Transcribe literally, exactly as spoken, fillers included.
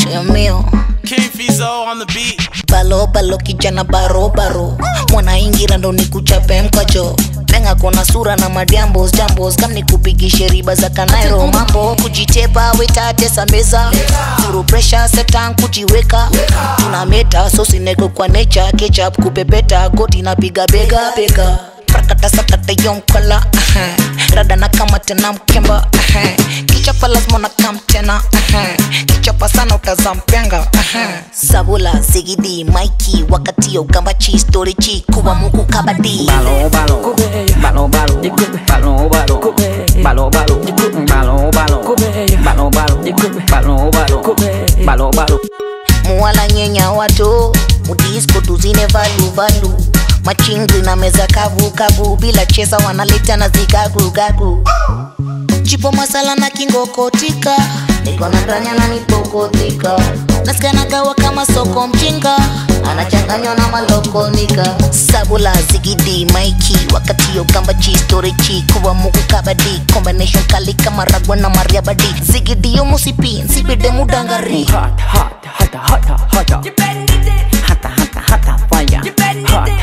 Dios mío. King Fizo on the beat. Balo balo kijana baro baro, mwana ingira ndo nikuchape mkacho. Lenga kona sura na madiambos jambos, kam nikupigishe riba za kanairo. Mambo kujitepa weta tesa meza, zero pressure setan kujiweka. Tunameta sosi nego kwa nature, ketchup kupepeta, goti napiga bega bega. Prakata sakata yom kola, uh-huh. Rada na kama tena mkemba, uh-huh. Kichapa lazima na kam tena, uh-huh. Kichapa sana utazampenga, uh-huh. Sabula, zigidi, Mikey, wakati yo gamba chi, story chi, kuwa muku kabadi. Balo balo, balo balo, balo balo, balo balo, balo balo, balo balo, balo balo, balo balo. Muwala nyenya watu, mudisko tuzine valu valu. Machingri na meza kavu kavu, bila chesa wanaleta na zikagu gagu. Chipo masala na kingo kotika, niko na dranya na nipokotika. Nasikia nagawa kama soko mjinga, anachanganywa na maloko nika. Sabula, zigidi, Mikey, wakati yo gamba chi, story chi, kuwa muku kabadi. Combination kali kama ragwa na mariabadi. Zigidi yo musipi, nsipide mudangari. Hot, hot, hot, hot, hot, hot. Hot, hot, hot, fire. Hot.